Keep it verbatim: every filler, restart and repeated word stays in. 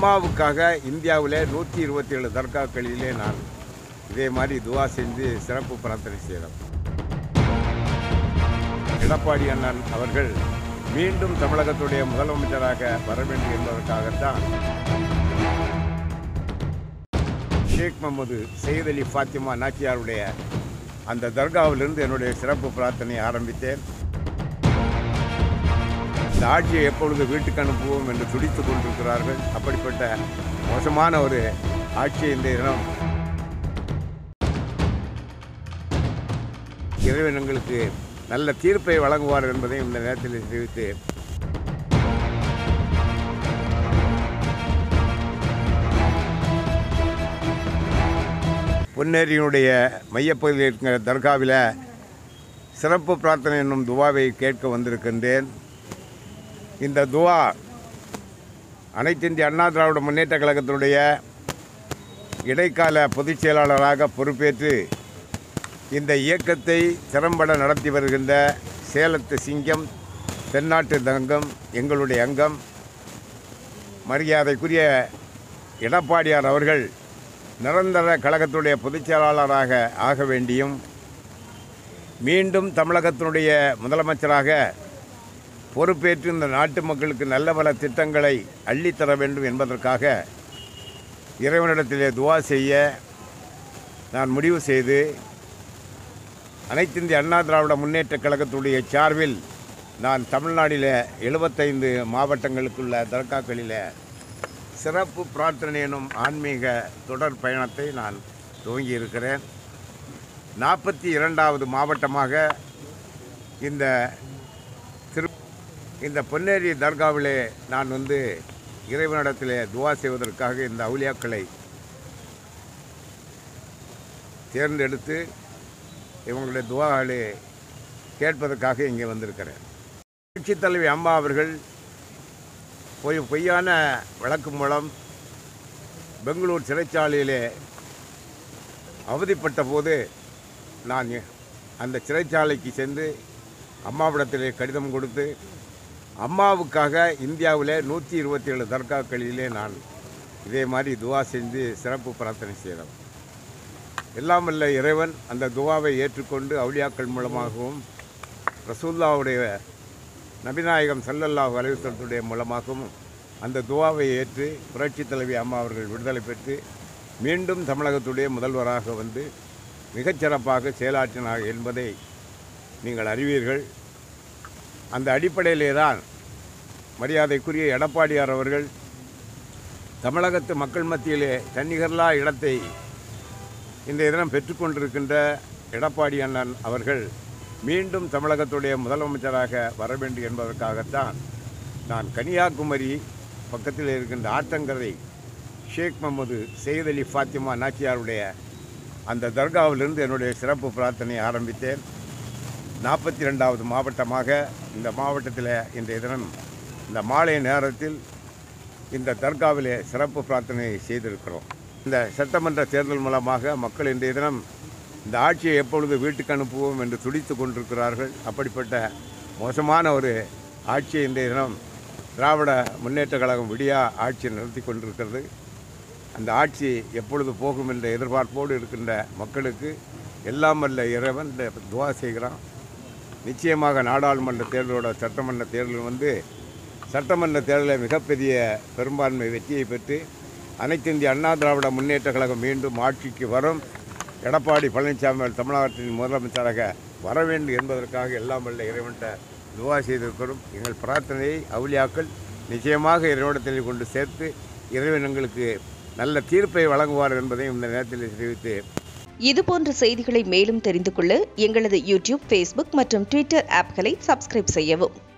அம்மாவுக்காக இந்தியாவில் நூற்றி இருபத்தி ஏழு தர்காக்களிலே நான் இதே மாதிரி துவா செஞ்சு சிறப்பு பிரார்த்தனை செய்கிறோம். எடப்பாடி அண்ணன் அவர்கள் மீண்டும் தமிழகத்துடைய முதலமைச்சராக வர வேண்டும் என்பதற்காகத்தான் ஷேக் முகமது சையத் அலி ஃபாத்திமா நாச்சியாருடைய அந்த தர்காவிலிருந்து என்னுடைய சிறப்பு பிரார்த்தனையை ஆரம்பித்தேன். இந்த ஆட்சியை எப்பொழுது வீட்டுக்கு அனுப்புவோம் என்று துடித்து கொண்டிருக்கிறார்கள். அப்படிப்பட்ட மோசமான ஒரு ஆட்சியை இந்த தினம் இறைவன் எங்களுக்கு நல்ல தீர்ப்பை வழங்குவார் என்பதை இந்த நேரத்தில் தெரிவித்து பொன்னேரியினுடைய மையப்பகுதியில் இருக்கிற தர்காவில் சிறப்பு பிரார்த்தனை என்னும் துவாவை கேட்க வந்திருக்கின்றேன். இந்த துவா அனைத்து இந்திய அண்ணா திராவிட முன்னேற்ற கழகத்தினுடைய இடைக்கால பொதுச் செயலாளராக பொறுப்பேற்று இந்த இயக்கத்தை திறம்பட நடத்தி வருகின்ற சேலத்து சிங்கம், தென்னாட்டு தங்கம், எங்களுடைய அங்கம் மரியாதைக்குரிய எடப்பாடியார் அவர்கள் நிரந்தர கழகத்துடைய பொதுச் செயலாளராக ஆக வேண்டியும் மீண்டும் தமிழகத்தினுடைய முதலமைச்சராக பொறுப்பேற்று இந்த நாட்டு மக்களுக்கு நல்ல பல திட்டங்களை அள்ளித்தர வேண்டும் என்பதற்காக இறைவனிடத்திலே துவா செய்ய நான் முடிவு செய்து அனைத்து இந்திய அண்ணா திராவிட முன்னேற்ற கழகத்துடைய சார்பில் நான் தமிழ்நாட்டில் எழுபத்தைந்து மாவட்டங்களுக்குள்ள தர்காக்களில் சிறப்பு பிரார்த்தனை எனும் ஆன்மீக தொடர் பயணத்தை நான் துவங்கியிருக்கிறேன். நாற்பத்தி இரண்டாவது மாவட்டமாக இந்த திரு இந்த பொன்னேரி தர்காவிலே நான் வந்து இறைவனிடத்திலே துவா செய்வதற்காக இந்த அவுலியாக்களை தேர்ந்தெடுத்து இவங்களுடைய துவாகளை கேட்பதற்காக இங்கே வந்திருக்கிறேன். கட்சித் தலைவி அம்மா அவர்கள் பொய் பொய்யான வழக்கு மூலம் பெங்களூர் சிறைச்சாலையிலே அவதிப்பட்ட போது நான் அந்த சிறைச்சாலைக்கு சென்று அம்மாவிடத்திலே கடிதம் கொடுத்து அம்மாவுக்காக இந்தியாவில் நூற்றி இருபத்தி ஏழு தர்காக்களிலே நான் இதே மாதிரி துவா செஞ்சு சிறப்பு பிரார்த்தனை செய்கிறோம். எல்லாம் வல்ல இறைவன் அந்த துவாவை ஏற்றுக்கொண்டு அவுலியாக்கள் மூலமாகவும் ரசூலுல்லாஹ்வுடைய நபிநாயகம் ஸல்லல்லாஹு அலைஹி வஸல்லம் மூலமாகவும் அந்த துவாவை ஏற்று புரட்சி தலைவி அம்மா அவர்கள் விடுதலை பெற்று மீண்டும் தமிழகத்துடைய முதல்வராக வந்து மிகச்சிறப்பாக செயலாற்றினார் என்பதை நீங்கள் அறிவீர்கள். அந்த அடிப்படையிலே தான் மரியாதைக்குரிய எடப்பாடியார் அவர்கள் தமிழகத்து மக்கள் மத்தியிலே தன்னிகர்லா இடத்தை இந்த தினம் பெற்றுக்கொண்டிருக்கின்ற எடப்பாடி அண்ணன் அவர்கள் மீண்டும் தமிழகத்துடைய முதலமைச்சராக வர வேண்டும் என்பதற்காகத்தான் நான் கன்னியாகுமரி பக்கத்தில் இருக்கின்ற ஆற்றங்கரை ஷேக் முகமது சையத் அலி ஃபாத்திமா நாச்சியாருடைய அந்த தர்காவிலிருந்து என்னுடைய சிறப்பு பிரார்த்தனையை ஆரம்பித்தேன். நாற்பத்தி ரெண்டாவது மாவட்டமாக இந்த மாவட்டத்தில் இன்றைய தினம் இந்த மாலை நேரத்தில் இந்த தர்காவிலே சிறப்பு பிரார்த்தனை செய்திருக்கிறோம். இந்த சட்டமன்ற தேர்தல் மூலமாக மக்கள் இன்றைய தினம் இந்த ஆட்சியை எப்பொழுது வீட்டுக்கு அனுப்புவோம் என்று துடித்து கொண்டிருக்கிறார்கள். அப்படிப்பட்ட மோசமான ஒரு ஆட்சியை இன்றைய தினம் திராவிட முன்னேற்ற கழகம் விடியா ஆட்சியை நடத்தி கொண்டிருக்கிறது. அந்த ஆட்சி எப்பொழுது போகும் என்ற எதிர்பார்ப்போடு இருக்கின்ற மக்களுக்கு எல்லாம் வல்ல இறைவன் துவா செய்கிறான். நிச்சயமாக நாடாளுமன்ற தேர்தலோட சட்டமன்ற தேர்தல் வந்து சட்டமன்ற தேர்தலில் மிகப்பெரிய பெரும்பான்மை வெற்றியை பெற்று அனைத்து இந்திய அண்ணா திராவிட முன்னேற்ற கழகம் மீண்டும் ஆட்சிக்கு வரும். எடப்பாடி பழனிசாமி தமிழ்நாட்டின் முதலமைச்சராக வர வேண்டும் என்பதற்காக எல்லாம் வல்ல இறைவன்கிட்ட துவா செய்திருக்கிறோம். எங்கள் பிரார்த்தனையை அவுலியாக்கள் நிச்சயமாக இறைவனத்தில் கொண்டு சேர்த்து இறைவன் எங்களுக்கு நல்ல தீர்ப்பை வழங்குவார் என்பதையும் இந்த நேரத்தில் தெரிவித்து இதுபோன்ற செய்திகளை மேலும் தெரிந்து கொள்ள எங்களது யூடியூப், ஃபேஸ்புக் மற்றும் ட்விட்டர் ஆப்களை சப்ஸ்கிரைப் செய்யவும்.